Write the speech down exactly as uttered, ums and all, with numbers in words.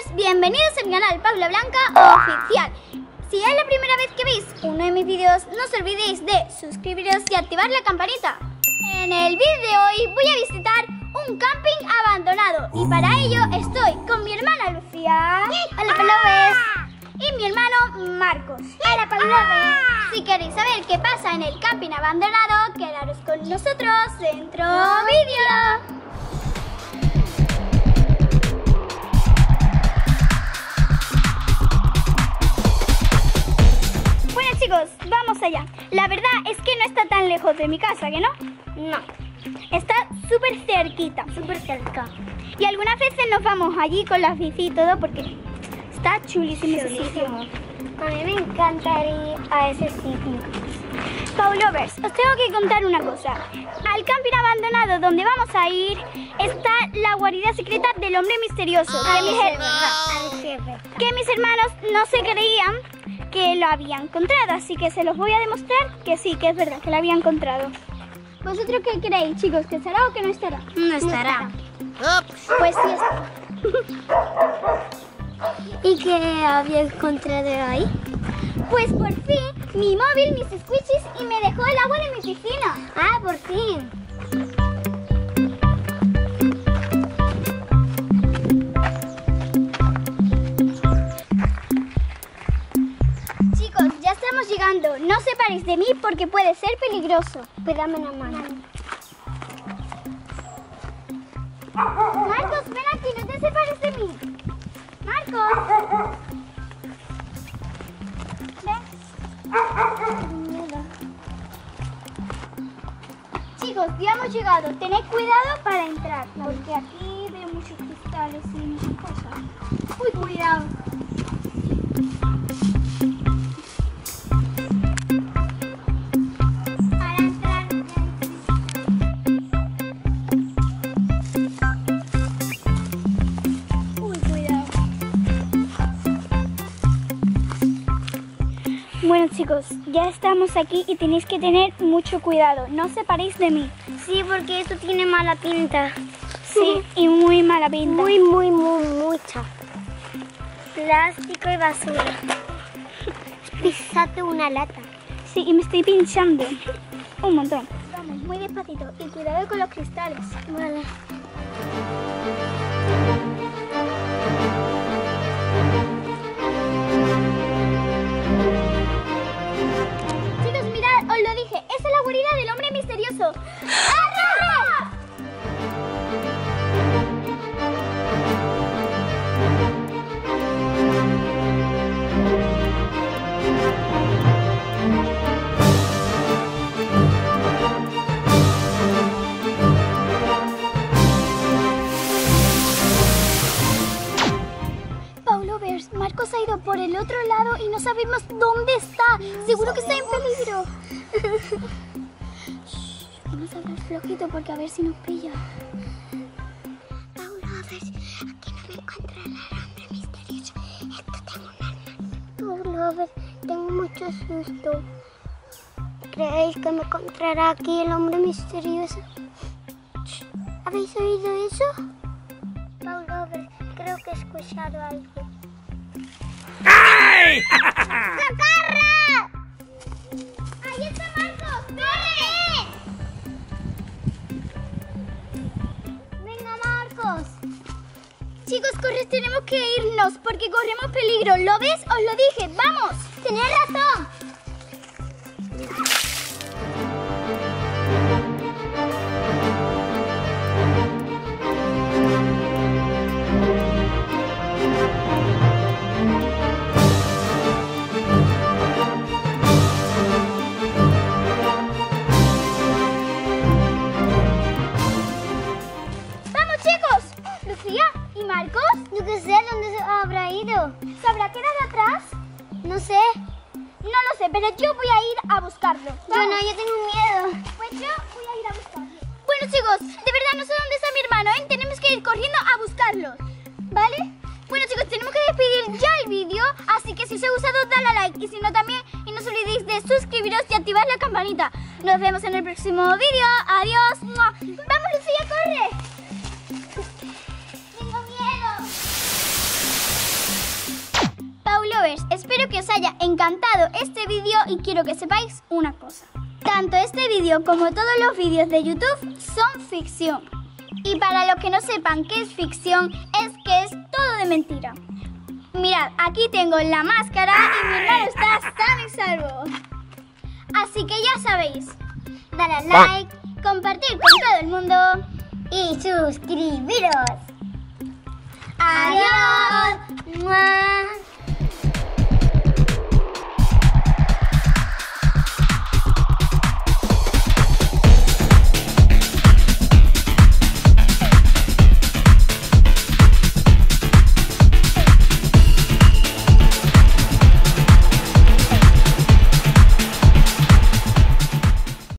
bienvenidos al canal Paula Blanca Oficial. Si es la primera vez que veis uno de mis vídeos, no os olvidéis de suscribiros y activar la campanita. En el vídeo de hoy voy a visitar un camping abandonado y para ello estoy con mi hermana Lucía. Hola, Paula. Y mi hermano Marcos. Hola, Paula. Si queréis saber qué pasa en el camping abandonado, quedaros con nosotros dentro vídeo. Chicos, vamos allá. La verdad es que no está tan lejos de mi casa, ¿que no? No. Está súper cerquita. Súper cerca. Y algunas veces nos vamos allí con la bici y todo porque está chulísimo, chulísimo. ese sitio. A mí me encanta ir a ese sitio. Paulovers, os tengo que contar una cosa. Al camping abandonado donde vamos a ir está la guarida secreta del hombre misterioso. Ay, que, mis es verdad. Ay, es verdad. que mis hermanos no se creían que lo había encontrado, así que se los voy a demostrar que sí, que es verdad, que lo había encontrado. ¿Vosotros qué creéis, chicos? ¿Que estará o que no estará? No estará. Pues sí está. ¿Y qué había encontrado ahí? Pues por fin, mi móvil, mis squishies y me dejó el agua de mi piscina. Ah, por fin. Llegando. No separéis de mí porque puede ser peligroso. Pues dame una mano. Marcos, ven aquí, no te separes de mí. Marcos. Ven. Chicos, ya hemos llegado. Tened cuidado para entrar, porque aquí veo muchos cristales y muchas cosas. Uy, cuidado. Bueno chicos, ya estamos aquí y tenéis que tener mucho cuidado. No os separéis de mí. Sí, porque esto tiene mala pinta. Sí, y muy mala pinta. Muy, muy, muy, mucha. Plástico y basura. Pisate una lata. Sí, y me estoy pinchando. Un montón. Vamos, muy despacito y cuidado con los cristales. Vale. Os lo dije, esa es la guarida del hombre misterioso. ¡Arra! Paulovers, Marcos ha ido por el otro lado y no sabemos dónde está. Seguro que está en peligro. Vamos a hablar flojito porque a ver si nos pilla. Paula, a ver, aquí no me encuentra el hombre misterioso. Esto tengo un arma. Paula, a ver, tengo mucho susto. ¿Creéis que me encontrará aquí el hombre misterioso? ¿Habéis oído eso? Paula, a ver, creo que he escuchado algo. ¡Ay! ¡Socorro! ¡Ahí está Marcos! ¡Corre! ¡Venga, Marcos! Chicos, corre, tenemos que irnos porque corremos peligro. ¿Lo ves? Os lo dije. ¡Vamos! ¡Tenéis razón! ¿Y Marcos? Yo qué sé, ¿dónde se habrá ido? ¿Se habrá quedado atrás? No sé. No lo sé, pero yo voy a ir a buscarlo. Yo no, yo tengo miedo. Pues yo voy a ir a buscarlo. Bueno chicos, de verdad no sé dónde está mi hermano, ¿eh? Tenemos que ir corriendo a buscarlo, ¿vale? Bueno chicos, tenemos que despedir ya el vídeo, así que si os ha gustado dale a like y si no también, y no os olvidéis de suscribiros y activar la campanita. Nos vemos en el próximo vídeo. Adiós. ¡Vamos Lucía, corre! Tengo miedo. que os haya encantado este vídeo y quiero que sepáis una cosa. Tanto este vídeo como todos los vídeos de YouTube son ficción. Y para los que no sepan qué es ficción, es que es todo de mentira. Mirad, aquí tengo la máscara y mi hermano está sano y salvo. Así que ya sabéis, dar al like, compartir con todo el mundo Y suscribiros. ¡Adiós!